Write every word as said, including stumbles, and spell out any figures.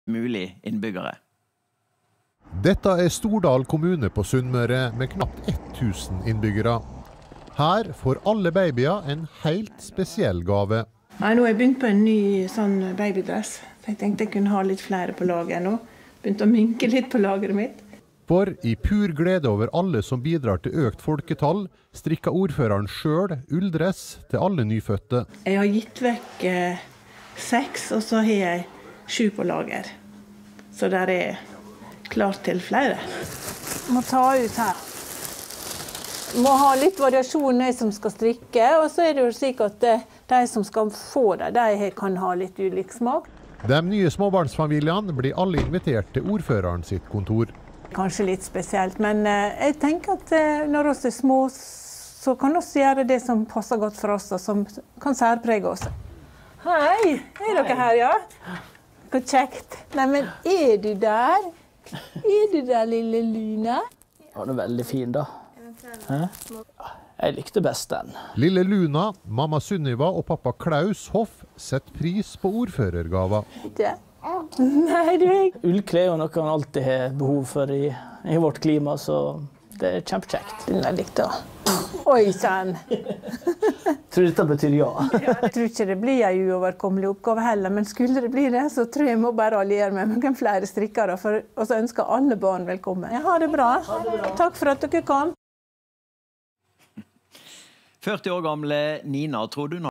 mulig innbyggere. Dette er Stordal kommune på Sunnmøre med knapt tusen innbyggere. Her får alle babyer en helt spesiell gave. Nei, nå har jeg begynt på en ny sånn babydress. Jeg tenkte jeg kunne ha litt flere på laget nå. Begynt å minke litt på lageret mitt. For i pur glede over alle som bidrar til økt folketall, strikker ordføreren selv ulldress til alle nyfødte. Jeg har gitt vekk eh, seks, og så har jeg sju på lager. Så der er klart til flere. Må ta ut her. Må ha litt variasjon de som skal strikke, og så er det jo slik at de som skal få det, de kan ha litt ulik smak. De nye småbarnsfamiliene blir alle invitert til ordføreren sitt kontor. Kanskje litt spesielt, men jeg tenker at når vi er små, så kan vi gjøre det som passer godt for oss, og som kan særprege oss. Hei, er dere her, ja? Hvor kjekt. Nei, men er du der? Er du der, lille Luna? Ja, den er veldig fin da. Hæ? Jeg likte best den. Lille Luna, mamma Sunniva og pappa Klaus Hoff setter pris på ordførergava. Ja. Nei, du er... Ullklær er jo noe man alltid har behov for i, i vårt klima, så det er kjempekjekt. Den er likt da. Oi, sann. Tror dette betyr ja. Jeg tror ikke det blir en uoverkommelig oppgave heller, men skulle det bli det, så tror jeg jeg må bare alliere meg med noen flere strikkere, for og så ønsker alle barn velkommen. Ja, ha det bra. Takk for at dere kom. førti år gamle Nina, tror du